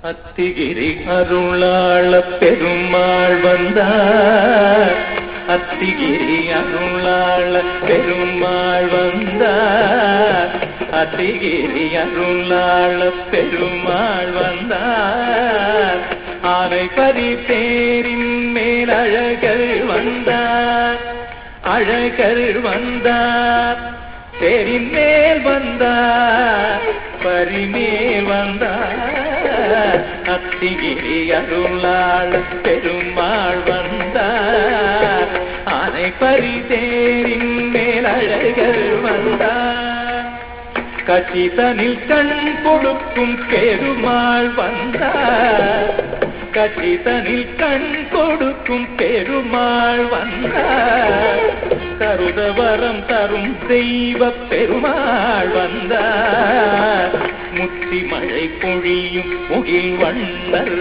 அத்திகிரி அருளாள பெருமாள் வந்தார், அத்திகிரி அருளாள பெருமாள் வந்தார், அத்திகிரி அருளாள பெருமாள் வந்தார். ஆனை பரி தேரின் மேல் அழகர் வந்தார், அழகர் வந்தார், தேரின் மேல் வந்தார், பரிமேல் வந்தார். அத்திகிரி அருளாள பெருமாள் வந்தார், ஆனை பரி தேரின் மேல் அழகர் வந்தார். கச்சிதனில் கண் கொடுக்கும் பெருமாள் வந்தார், கச்சிதனில் கண் கொடுக்கும் பெருமாள் வந்தார். கருதவரம் தரும் தெய்வ பெருமாள் வந்தார். முத்தி மழை பொழியும் முகில் வண்ணர்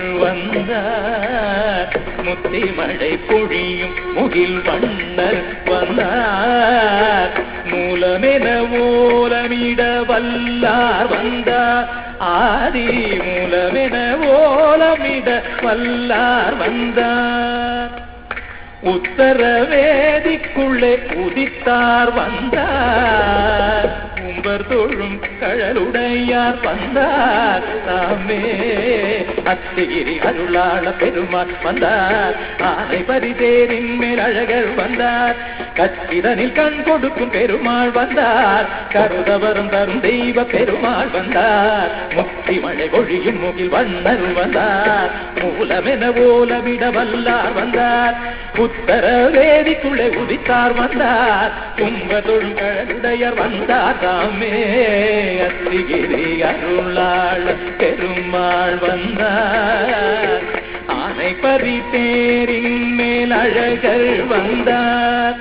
வந்தார், முத்தி மழை பொழியும் முகில் வண்ணர் வந்தார். மூலமென ஓலமிட வல்லார் வந்தார், ஆதி மூலமென ஓலமிட வல்லார் வந்தார். உத்தர வேதிக்குள்ளே உதித்தார் வந்தார், உம்பர் தொழும் கழலுடையார் வந்தார் தாமே. அத்திகிரி அருளாள பெருமாள் வந்தார், ஆனை பரிதேரின் மேல் அழகர் வந்தார். கச்சிதனில் கண் கொடுக்கும் பெருமாள் வந்தார், கருதவரும் தரும் தெய்வ பெருமாள் வந்தார். முக்தி மழை பொழியும் முகில் வண்ணர் வந்தார், மூலமென ஓலமிட வல்லார் வந்தார். உத்தர வேதிக்குள்ளே உதித்தார் வந்தார், தும்ப தொழுங்கழுடையர் வந்தார் தாமே. அத்திகிரி அருளாள பெருமாள் வந்தார், ஆனை பரி தேரின் மேல் அழகர் வந்தார்,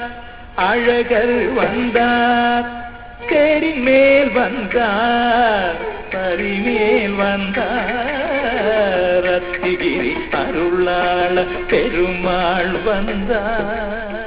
அழகர் வந்தார், தேரின் மேல் வந்தார், பரிமேல் வந்தார். அத்திகிரி அருளாள பெருமாள் வந்தார்.